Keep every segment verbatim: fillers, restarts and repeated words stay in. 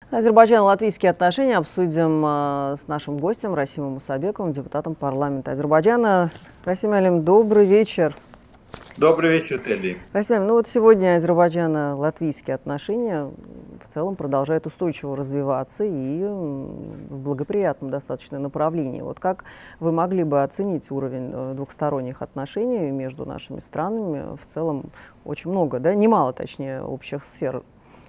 Азербайджан-латвийские отношения обсудим а, с нашим гостем Расимом Мусабековым, депутатом парламента Азербайджана. Расим Алим, добрый вечер. Добрый вечер, Телли. Расим, ну вот сегодня азербайджано-латвийские отношения в целом продолжают устойчиво развиваться и в благоприятном достаточно направлении. Вот как вы могли бы оценить уровень двухсторонних отношений между нашими странами? В целом очень много, да, немало, точнее, общих сфер.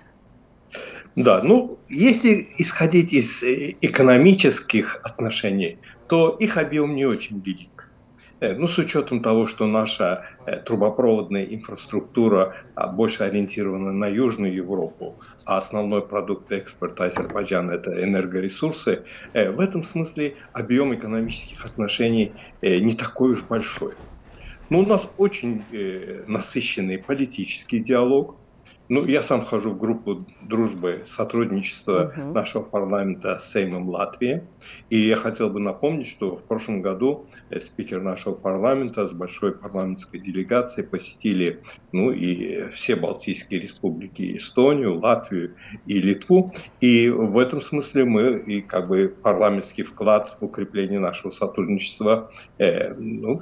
Да, ну, если исходить из экономических отношений, то их объем не очень велик. Ну, с учетом того, что наша трубопроводная инфраструктура больше ориентирована на Южную Европу, а основной продукт экспорта Азербайджана – это энергоресурсы, в этом смысле объем экономических отношений не такой уж большой. Но у нас очень насыщенный политический диалог. Ну, я сам хожу в группу дружбы, сотрудничества uh-huh. нашего парламента с Сеймом Латвии. И я хотел бы напомнить, что в прошлом году спикер нашего парламента с большой парламентской делегацией посетили, ну, и все Балтийские республики, Эстонию, Латвию и Литву. И в этом смысле мы и как бы парламентский вклад в укрепление нашего сотрудничества э, ну,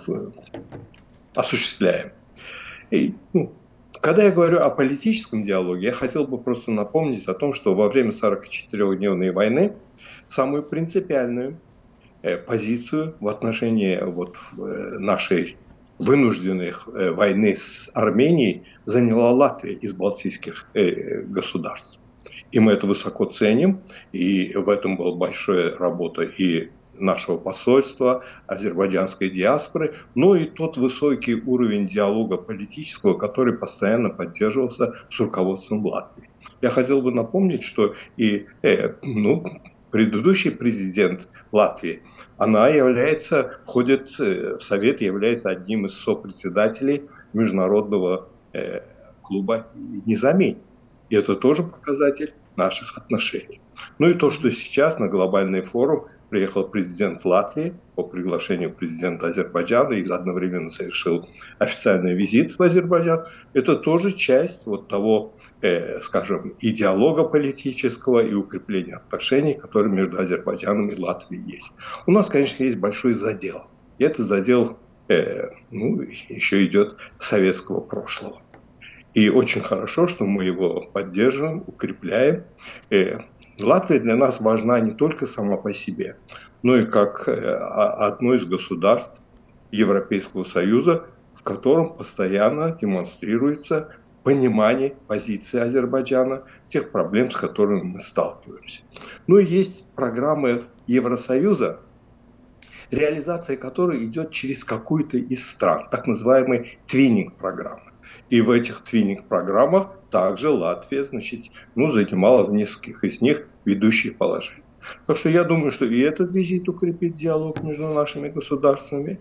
осуществляем. И, ну, Когда я говорю о политическом диалоге, я хотел бы просто напомнить о том, что во время сорокачетырёхдневной войны самую принципиальную э, позицию в отношении вот, э, нашей вынужденной э, войны с Арменией заняла Латвия из балтийских э, государств. И мы это высоко ценим, и в этом была большая работа и нашего посольства, азербайджанской диаспоры, но и тот высокий уровень диалога политического, который постоянно поддерживался с руководством Латвии. Я хотел бы напомнить, что и э, ну, предыдущий президент Латвии, она является, входит в Совет, является одним из сопредседателей международного э, клуба Низами. И это тоже показатель наших отношений. Ну и то, что сейчас на глобальный форум приехал президент Латвии по приглашению президента Азербайджана и одновременно совершил официальный визит в Азербайджан, это тоже часть вот того, э, скажем, идеолога политического и укрепления отношений, которые между Азербайджаном и Латвией есть. У нас, конечно, есть большой задел. И этот задел э, ну, еще идет с советского прошлого. И очень хорошо, что мы его поддерживаем, укрепляем. И Латвия для нас важна не только сама по себе, но и как одно из государств Европейского Союза, в котором постоянно демонстрируется понимание позиции Азербайджана, тех проблем, с которыми мы сталкиваемся. Ну и есть программы Евросоюза, реализация которой идет через какую-то из стран, так называемые твиннинг-программы. И в этих твиннинг-программах также Латвия, значит, ну, занимала в нескольких из них ведущие положения. Так что я думаю, что и этот визит укрепит диалог между нашими государствами,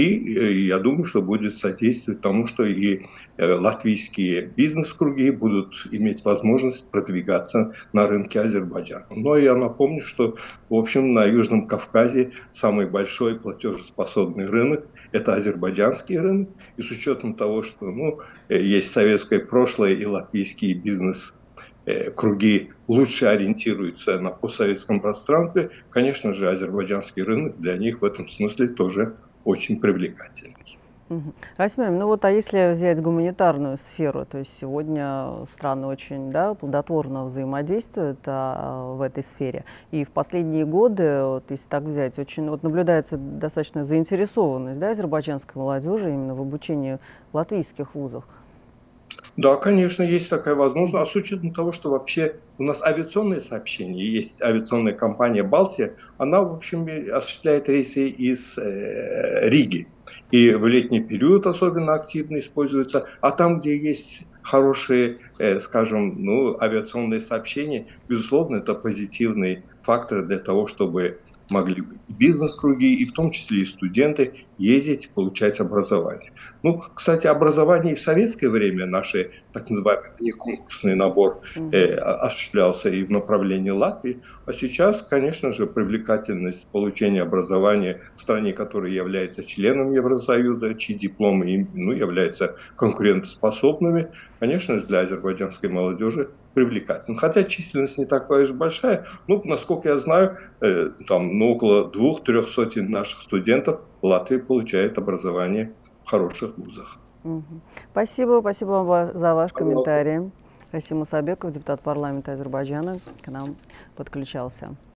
и я думаю, что будет содействовать тому, что и латвийские бизнес-круги будут иметь возможность продвигаться на рынке Азербайджана. Но я напомню, что, в общем, на Южном Кавказе самый большой платежеспособный рынок – это азербайджанский рынок, и с учетом того, что ну, есть советское прошлое и латвийские бизнес круги лучше ориентируются на постсоветском пространстве, конечно же, азербайджанский рынок для них в этом смысле тоже очень привлекательный. Расим, ну вот, а если взять гуманитарную сферу, то есть сегодня страны очень, да, плодотворно взаимодействуют а, в этой сфере, и в последние годы, вот, если так взять, очень вот, наблюдается достаточно заинтересованность, да, азербайджанской молодежи именно в обучении в латвийских вузах. Да, конечно, есть такая возможность. А с учетом того, что вообще у нас авиационные сообщения, есть авиационная компания «Балтия», она, в общем, осуществляет рейсы из э, Риги. И в летний период особенно активно используется. А там, где есть хорошие, э, скажем, ну, авиационные сообщения, безусловно, это позитивный фактор для того, чтобы могли быть и бизнес-круги, и в том числе и студенты ездить, получать образование. Ну, кстати, образование и в советское время, наш так называемый внеконкурсный набор э, осуществлялся и в направлении Латвии, а сейчас, конечно же, привлекательность получения образования в стране, которая является членом Евросоюза, чьи дипломы ну, являются конкурентоспособными, конечно же, для азербайджанской молодежи привлекательным. Хотя численность не такая уж большая, ну, насколько я знаю, э, там ну, около двух-трех сотен наших студентов в Латвии получают образование в хороших вузах. Угу. Спасибо, спасибо вам за ваш Пожалуйста. комментарий. Расим Мусабеков, депутат парламента Азербайджана, к нам подключался.